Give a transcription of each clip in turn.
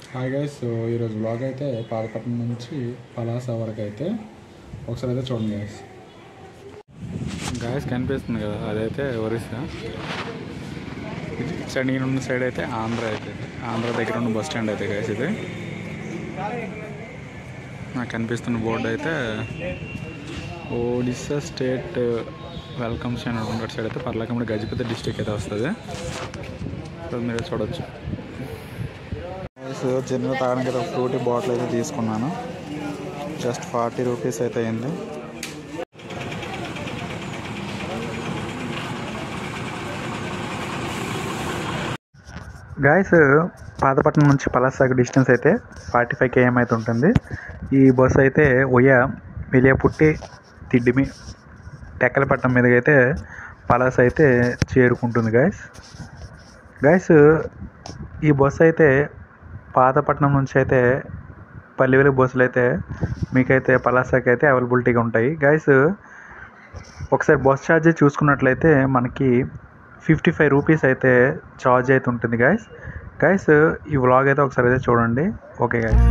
Hi guys, so ఈరోజు blog అయితే పాతపట్నం నుంచి పలాస వరకు అయితే ఒకసారి అయితే చూడండి గాయస్ కనిపిస్తుంది కదా, అదైతే ఒరిస్సా. ఇటు సైడ్ ఉన్న సైడ్ అయితే ఆంధ్ర అయితే ఆంధ్ర దగ్గర ఉన్న బస్ స్టాండ్ అయితే గాయస్ ఇది. నాకు కనిపిస్తున్న బోర్డు అయితే ఒడిస్సా స్టేట్ వెల్కమ్స్ అని అటు సైడ్ అయితే పర్లాకం గజపతి డిస్టిక్ అయితే వస్తుంది. సో మీరు చూడవచ్చు. చిన్న తాగడానికి అయితే ఫ్రూటీ బాటిల్ అయితే తీసుకున్నాను. జస్ట్ 40 రూపీస్ అయితే అయింది. గాయస్ పాతపట్నం నుంచి పలాసకు డిస్టెన్స్ అయితే 45 km అయితే ఉంటుంది. ఈ బస్సు అయితే వెలియాపుట్టి తిడ్డిమి టెక్కలపట్నం మీదకి అయితే పలాస అయితే చేరుకుంటుంది. గాయస్ ఈ బస్సు అయితే పాతపట్నం నుంచి అయితే పల్లివేలు బస్సులు అయితే మీకైతే పలాసకి అయితే అవైలబిలిటీగా ఉంటాయి. గాయస్ ఒకసారి బస్ ఛార్జ్ చూసుకున్నట్లయితే మనకి 55 రూపీస్ అయితే ఛార్జ్ అయితే ఉంటుంది. గాయస్ ఈ వ్లాగ్ అయితే ఒకసారి అయితే చూడండి. Okay guys.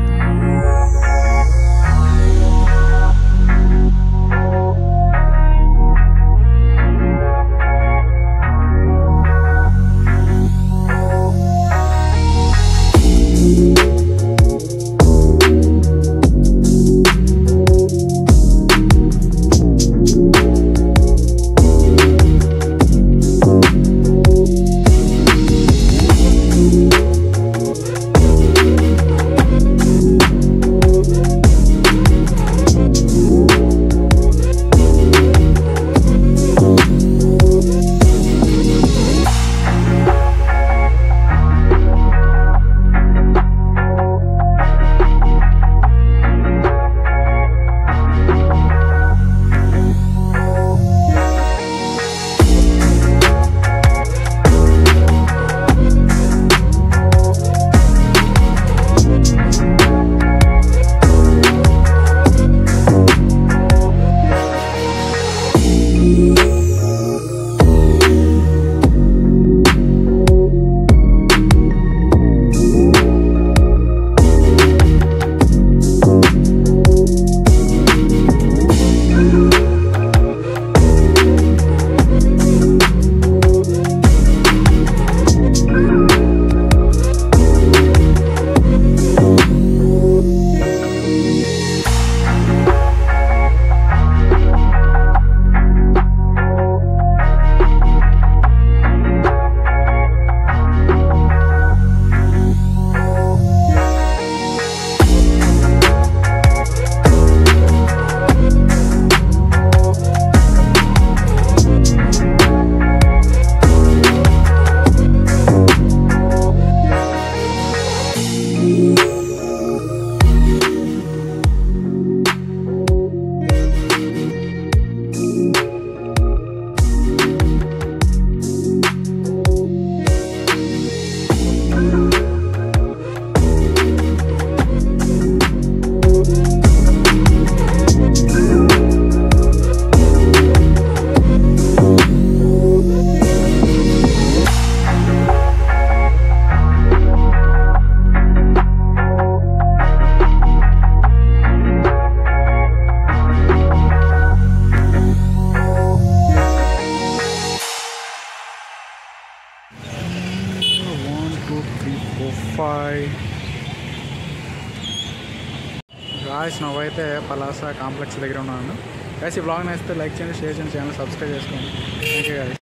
గాయస్ నువ్వైతే పలాస కాంప్లెక్స్ దగ్గర ఉన్నాను. గాయస్ ఈ బ్లాగ్ నచ్చితే లైక్ చేయండి, షేర్ చేయండి, ఛానల్ సబ్స్క్రైబ్ చేసుకోండి. Thank you guys.